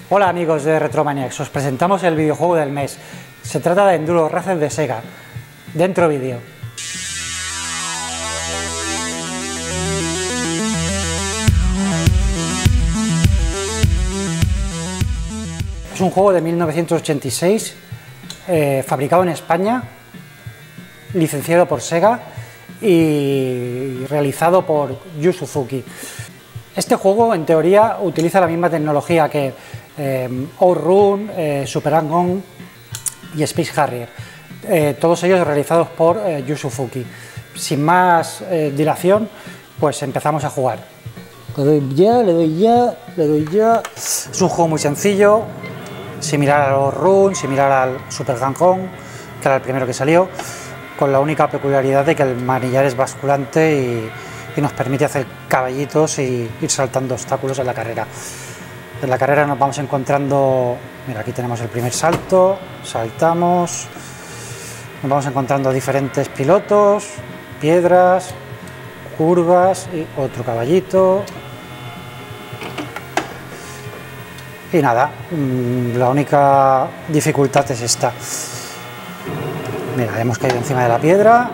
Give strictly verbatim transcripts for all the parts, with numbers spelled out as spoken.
Hola amigos de Retromaniacs, os presentamos el videojuego del mes. Se trata de Enduro Racer de Sega. Dentro vídeo. Es un juego de mil novecientos ochenta y seis, eh, fabricado en España, licenciado por Sega y realizado por Yu Suzuki. Este juego, en teoría, utiliza la misma tecnología que eh, Outrun, eh, Super Hang-On y Space Harrier, eh, todos ellos realizados por eh, Yu Suzuki. Sin más eh, dilación, pues empezamos a jugar. Le doy ya, le doy ya, le doy ya. Es un juego muy sencillo, similar al Outrun, similar al Super Hang-On, que era el primero que salió, con la única peculiaridad de que el manillar es basculante y y nos permite hacer caballitos y ir saltando obstáculos en la carrera. En la carrera nos vamos encontrando, mira, aquí tenemos el primer salto, saltamos, nos vamos encontrando diferentes pilotos, piedras, curvas y otro caballito. Y nada, la única dificultad es esta. Mira, hemos caído encima de la piedra.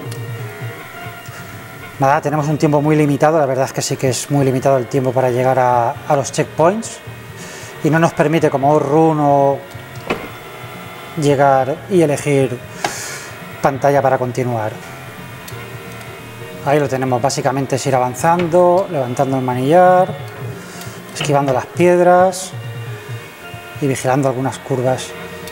Nada, tenemos un tiempo muy limitado, la verdad es que sí que es muy limitado el tiempo para llegar a, a los checkpoints y no nos permite, como Outrun, o llegar y elegir pantalla para continuar. Ahí lo tenemos, básicamente es ir avanzando, levantando el manillar, esquivando las piedras y vigilando algunas curvas.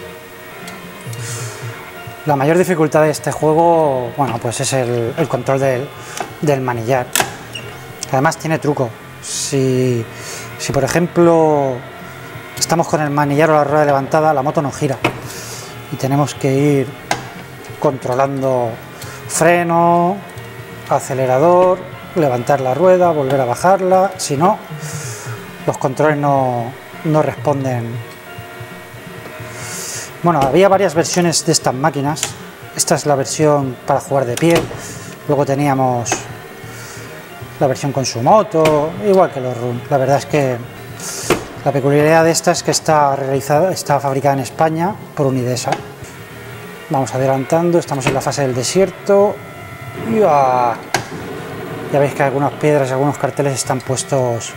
La mayor dificultad de este juego, bueno, pues es el, el control del, del manillar. Además tiene truco. Si, si por ejemplo estamos con el manillar o la rueda levantada, la moto no gira y tenemos que ir controlando freno, acelerador, levantar la rueda, volver a bajarla. Si no, los controles no, no responden. Bueno, había varias versiones de estas máquinas. Esta es la versión para jugar de pie. Luego teníamos la versión con su moto, igual que los Outrun. La verdad es que la peculiaridad de esta es que está realizada, está fabricada en España por Unidesa. Vamos adelantando, estamos en la fase del desierto. ¡Uah! Ya veis que algunas piedras y algunos carteles están puestos.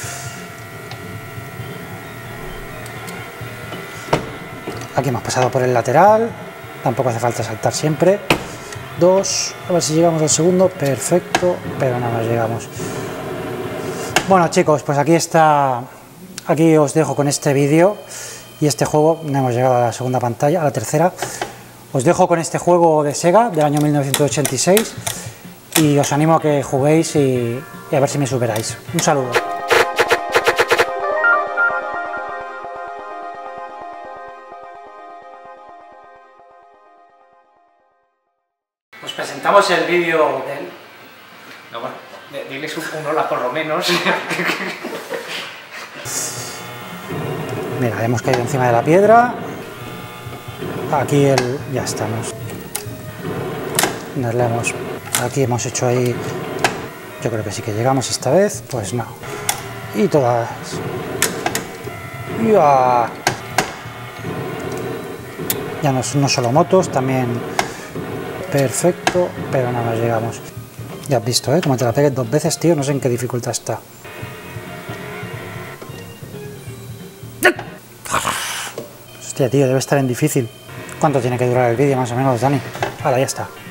Aquí hemos pasado por el lateral, tampoco hace falta saltar siempre. Dos, a ver si llegamos al segundo, perfecto, pero no nos llegamos. Bueno chicos, pues aquí está, aquí os dejo con este vídeo y este juego. No hemos llegado a la segunda pantalla, a la tercera. Os dejo con este juego de Sega del año mil novecientos ochenta y seis y os animo a que juguéis y, y a ver si me superáis. Un saludo. Os presentamos el vídeo del... No, bueno, diles un, un hola por lo menos. Mira, hemos caído encima de la piedra. Aquí el... ya estamos. Nos la hemos... Aquí hemos hecho ahí... Yo creo que sí que llegamos esta vez. Pues no. Y todas... ¡Ya! Ya no, no solo motos, también... Perfecto, pero no nos llegamos. Ya has visto, ¿eh? Como te la pegues dos veces, tío, no sé en qué dificultad está. Hostia, tío, debe estar en difícil. ¿Cuánto tiene que durar el vídeo más o menos, Dani? Ahora ya está.